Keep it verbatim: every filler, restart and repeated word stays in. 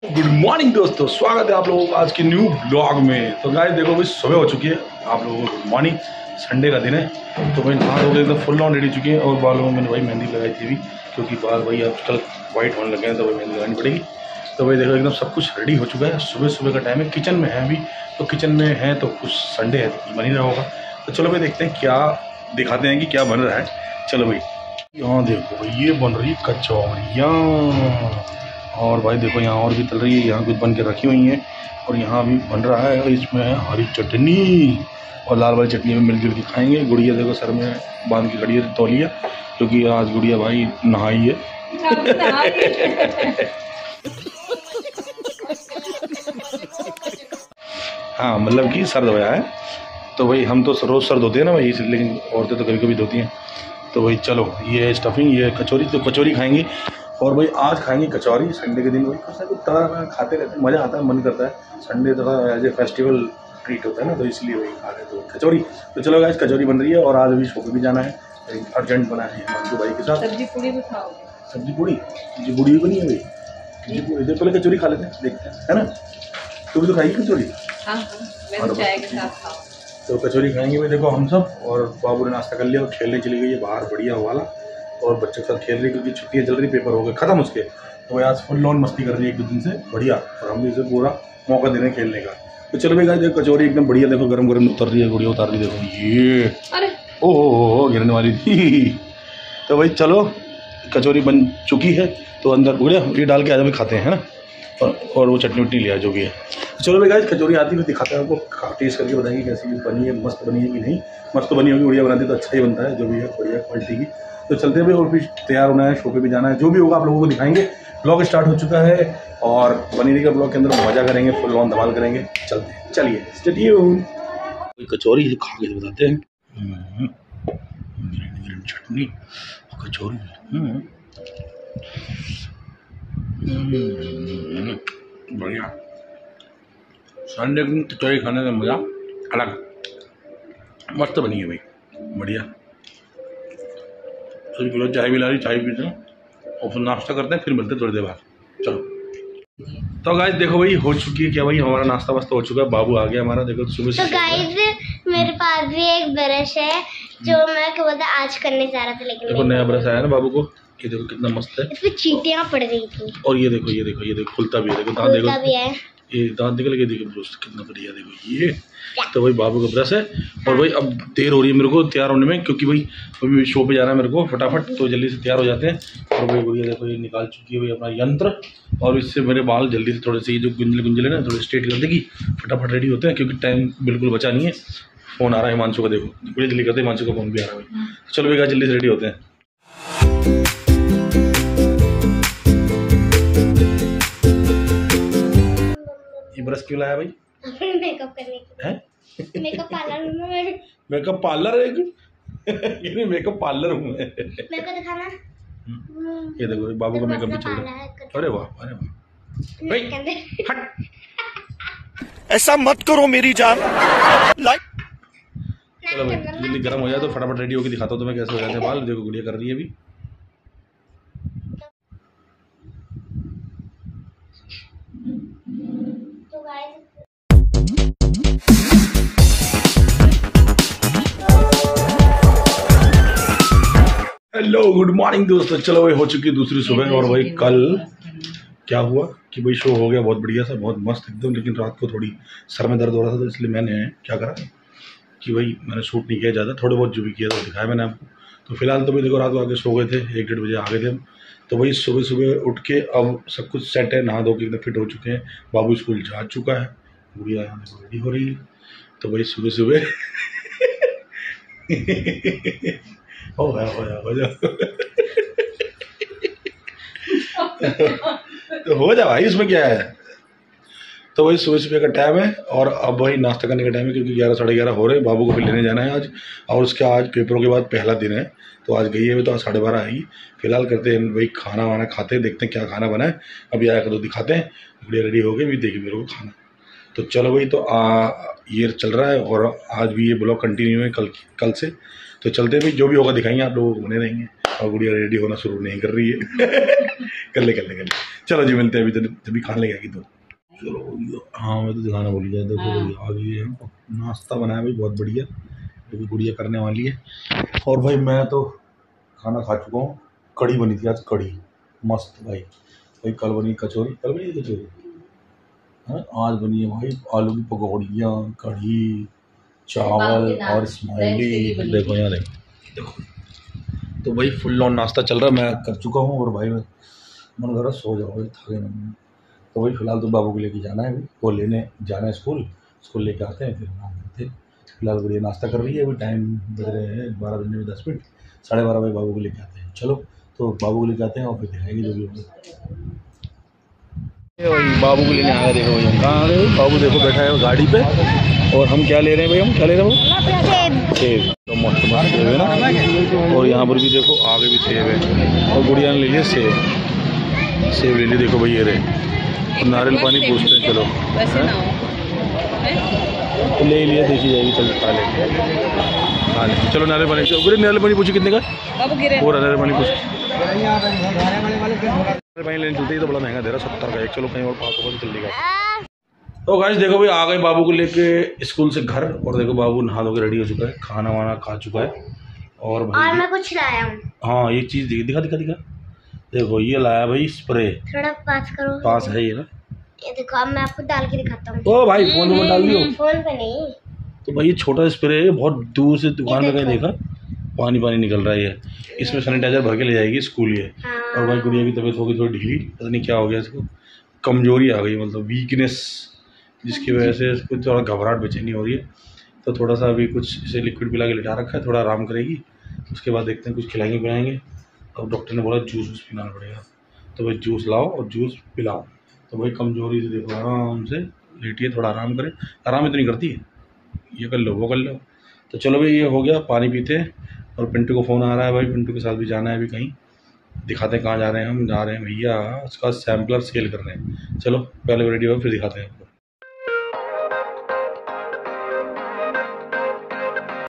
Good morning दोस्तों, स्वागत है आप लोगों का आज के न्यू ब्लॉग में। तो गाइस देखो भाई सुबह हो चुकी है, आप लोगों को गुड मॉर्निंग। संडे का दिन है तो भाई नहा धो के एकदम फुल ऑन रेडी चुकी है और बालों में मैंने भाई मेहंदी लगाई थी भी, क्योंकि बाल भाई आजकल वाइट होने लगे हैं तो भाई मेहंदी लगानी पड़ेगी। तो भाई देखो एकदम सब कुछ रेडी हो चुका है। सुबह सुबह का टाइम है, किचन में है अभी, तो किचन में है तो कुछ संडे है तो बन ही रहा होगा। तो चलो भाई देखते हैं क्या दिखाते हैं कि क्या बन रहा है। चलो भाई यहाँ देखो भाई ये बन रही है कचौरियाँ, और भाई देखो यहाँ और भी चल रही है, यहाँ कुछ बन के रखी हुई हैं और यहाँ भी बन रहा है। इसमें है हरी चटनी और लाल वाली चटनी में मिलजुल के खाएंगे। गुड़िया देखो सर में बांध के खड़ी है तौलिया, क्योंकि आज गुड़िया भाई नहाई है। हाँ मतलब कि सर धोया है, तो भाई हम तो रोज़ सर धोते हैं ना भाई, लेकिन औरतें तो कभी कभी धोती हैं। तो भाई चलो ये है स्टफिंग, ये कचौरी, तो कचौरी खाएंगे। और भाई आज खाएंगे कचौरी, संडे के दिन भाई कुछ ना कुछ तरह तरह खाते रहते हैं, मज़ा आता है, मन करता है। संडे तो एज ए फेस्टिवल ट्रीट होता है ना, तो इसलिए वही खा रहे तो कचौरी। तो चलो गाइस कचौरी बन रही है और आज अभी शो पे भी जाना है, अर्जेंट बना है मंटू भाई के साथ। सब्जी पूड़ी भी खाओ? सब्जी पूड़ी जी, पूड़ी भी बनी है भाई, जी पूड़ी। तो पहले कचौरी खा लेते हैं, देखते हैं, है ना। तू भी तो खाएगी कचौरी? हाँ मैं तो चाय के साथ खाऊं। तो कचौरी खाएंगे भाई देखो हम सब। और बाबू ने नाश्ता कर लिया और खेलने चली गई है बाहर बढ़िया वाला, और बच्चों के साथ खेल रही, क्योंकि छुट्टियाँ चल रही, पेपर हो गए खत्म उसके। तो वो आज फुल ऑन मस्ती कर रही है एक दो दिन से बढ़िया, और हम भी इसे पूरा मौका दे रहे हैं खेलने का। तो चलो भाई देखो कचौरी एकदम बढ़िया, देखो गरम गरम उतर रही है, गुड़िया उतार रही, देखो ये अरे ओ हो गिरने वाली थी। तो भाई चलो कचौरी बन चुकी है, तो अंदर गुड़िया ये डाल के आज भी खाते हैं, है ना। और, और वो चटनी वटनी लिया जो भी है। चलो भाई गाइस कचौरी आती हुई दिखाते हैं आपको, टेस्ट करके बताएंगे कैसी बनी है, मस्त बनी है कि नहीं। मस्त तो बनी होगी, बढ़िया बनाती तो अच्छा ही बनता है, जो भी है बढ़िया क्वालिटी की। तो चलते हैं भाई, और भी तैयार होना है, शो पे भी जाना है, जो भी होगा आप लोगों को दिखाएंगे। ब्लॉग स्टार्ट हो चुका है और बनी का ब्लॉग के अंदर मजा करेंगे, फुल ऑन धमाल करेंगे। चलते हैं, चलिए स्टेट। कचौरी खा के बताते हैं, चटनी कचौरी बढ़िया। संडे की कचौरी खाने का मज़ा अलग, मस्त बनी है भाई बढ़िया। तो किलो चाय भी ला रही, चाय पीते हैं और फिर नाश्ता करते हैं, फिर मिलते हैं थोड़ी देर बाद। चलो तो गाइस देखो भाई हो चुकी है क्या भाई, हमारा नाश्ता वास्ता हो चुका है, बाबू आ गया हमारा। देखो सुबह से। तो गाइस मेरे पास भी एक ब्रश है जो मैं क्या बोलता आज करने जा रहा था, लेकिन देखो नया ब्रश आया ना बाबू को, ये देखो कितना मस्त है। इसमें चींटियां पड़ गई थी। और ये देखो ये देखो ये देखो खुलता भी है, देखो दांत देखो भी है, ये दांत निकल के देखो दोस्त कितना बढ़िया, देखो ये। तो भाई बाबू का ब्रश है। और भाई अब देर हो रही है मेरे को तैयार होने में, क्योंकि भाई अभी शो पे जाना है मेरे को फटाफट, तो जल्दी से तैयार हो जाते हैं। और भाई गुड़िया देखो ये निकाल चुकी है भाई अपना यंत्र, और इससे मेरे बाल जल्दी से थोड़े से ये जो गुंजले गुंजले ना थोड़े स्ट्रेट कर देगी, फटाफट रेडी होते हैं, क्योंकि टाइम बिल्कुल बचा नहीं है। फ़ोन आ रहा है हिमांशु का, देखो बड़ी जल्दी करते हैं, हिमांशु का फ़ोन भी आ रहा है भाई। चलो भाई जल्दी से रेडी होते हैं। ये ब्रश क्यों लाया भाई? मेकअप करने के लिए। मेकअप पार्लर में मेकअप पार्लर है ये मेकअप पार्लर हूँ मैं। मेरे को दिखाना। ये देखो बाबू का मेकअप भी चल रहा है। अरे वाह अरे वाह भाई हट, ऐसा मत करो मेरी जान। लाइक चलो भाई जल्दी गर्म हो जाए तो फटाफट रेडी होकर दिखाता हूँ तुम्हें कैसे हो जाते हैं बाल। देखो गुड़िया कर रही है अभी। तो गाइस हेलो गुड मॉर्निंग दोस्तों। चलो भाई हो चुकी है दूसरी सुबह। और भाई कल क्या हुआ कि भाई शो हो गया बहुत बढ़िया सा, बहुत मस्त एकदम, लेकिन रात को थोड़ी सर में दर्द हो रहा था, तो इसलिए मैंने क्या करा कि भाई मैंने शूट नहीं किया ज़्यादा, थोड़े बहुत जो भी किया था दिखाया मैंने आपको। तो फिलहाल तो भाई देखो रात को आके सो गए थे, एक डेढ़ बजे आ गए थे हम। तो भाई सुबह सुबह उठ के अब सब कुछ सेट है, नहा धो के एकदम फिट हो चुके हैं। बाबू स्कूल जा चुका है, गुड़िया यहाँ देखो रेडी हो रही है। तो भाई सुबह सुबह हो गया हो जा हो जा तो हो जा भाई, इसमें क्या है। तो वही सुबह सुबह का टाइम है और अब वही नाश्ता करने का टाइम है, क्योंकि ग्यारह साढ़े ग्यारह हो रहे हैं। बाबू को फिर लेने जाना है आज, और उसका आज पेपरों के बाद पहला दिन है, तो आज गई है तो आज साढ़े बारह आएगी। फिलहाल करते हैं वही खाना वाना खाते हैं, देखते हैं क्या खाना बना है। अभी आया कर तो दिखाते हैं, गुड़िया रेडी हो गई भी, देखिए मेरे को खाना। तो चलो भाई तो आ, ये चल रहा है और आज भी ये ब्लॉग कंटिन्यू है कल कल से। तो तो चलते भाई, जो भी होगा दिखाएंगे आप लोगों को, बने रहेंगे। और गुड़िया रेडी होना शुरू नहीं कर रही है। कर ले कर ले कर ले चलो जी, मिलते हैं अभी, तो तभी खाने लगेगी तो चलो। हाँ मैं तो दिखाना भूल गया, देखो भाई आ गई है, नाश्ता बनाया भाई बहुत बढ़िया, जो भी गुड़िया करने वाली है। और भाई मैं तो खाना खा चुका हूँ, कढ़ी बनी थी आज, कढ़ी मस्त भाई। भाई कल बनी कचौरी, कल बनी कचौरी, हाँ आज बनी है भाई आलू की पकौड़ियाँ, कढ़ी, चावल और स्माइली। देखो यहाँ देखो देखो, तो भाई फुल ऑन नाश्ता चल रहा है, मैं कर चुका हूँ। और भाई मैं मन कर रहा सो जाओ भाई, थके नहीं। तो भाई फिलहाल तो बाबू को लेके जाना है, वो लेने जाना है स्कूल, स्कूल लेके आते हैं फिर आराम करते हैं। फिलहाल बढ़िया नाश्ता कर रही है, अभी टाइम बज रहे हैं बारह बजने में दस मिनट, साढ़े बारह बजे बाबू को लेके आते हैं। चलो तो बाबू को लेके आते हैं और फिर दिखाएंगे जो भी होगा। भाई बाबू को लेने आया, देखो भाई हम कहाँ आ रहे हैं। बाबू देखो बैठा है गाड़ी पे, और हम क्या ले रहे हैं भाई, हम क्या ले रहे हैं, सेब। तो मस्त मस्त सेब है ना, और यहाँ पर भी देखो आगे भी सेब है, और गुड़िया ने ले लिया सेब, सेब ले लिया देखो भाई ये रहे। और नारियल पानी पूछते हैं, चलो वैसे ना हो तो ले लिया, देखी जाएगी, चलो खा लेंगे खा लेंगे। चलो नारियल पानी, चलो गुड़िया नारियल पानी पूछी कितने का, बाबू गिरे और नारियल पानी पूछ, नारियल पानी लेने चलते ही तो बड़ा महंगा दे रहा, सत्तर का एक, चलो कहीं और पास होगा तो चलेगा। तो गाइस देखो भाई आ गए बाबू को लेके स्कूल से घर, और देखो बाबू नहा धो के रेडी हो चुका है, खाना वाना खा चुका है। और भाई और मैं कुछ लाया हूँ। हाँ एक चीज़ दिखा दिखा दिखा, देखो ये लाया भाई स्प्रे, थोड़ा पास करो, पास है ये ना, ये देखो अब मैं आपको डाल के दिखाता हूँ। ओ भाई फोन में डाल दियो, फोन पे नहीं। तो भाई ये छोटा स्प्रे है, बहुत दूर से दुकान में कहीं देखा, पानी पानी निकल रहा है ये, इसमें सैनिटाइजर भर के ले जाएगी स्कूल ये। हाँ। और भाई गुड़िया की तबीयत हो गई थोड़ी ढीली, पता नहीं क्या हो गया इसको, कमजोरी आ गई, मतलब वीकनेस, जिसकी वजह से इसको थोड़ा घबराहट बेचैनी हो रही है। तो थोड़ा सा अभी कुछ इसे लिक्विड पिला के लिटा रखा है, थोड़ा आराम करेगी, उसके बाद देखते हैं कुछ खिलाएंगे पिलाएंगे। और डॉक्टर ने बोला जूस वूस पिलाना पड़ेगा, तो भाई जूस लाओ और जूस पिलाओ। तो भाई कमजोरी से देखो आराम से लेटिए, थोड़ा आराम करें, आराम इतनी करती है, ये कर लो वो कर लो। तो चलो भाई ये हो गया, पानी पीते हैं। और पिंटू को फ़ोन आ रहा है भाई, पिंटू के साथ भी जाना है अभी कहीं, दिखाते हैं कहाँ जा रहे हैं। हम जा रहे हैं भैया उसका सैम्पलर सेल कर रहे हैं, चलो पहले रेडी हो फिर दिखाते हैं आपको।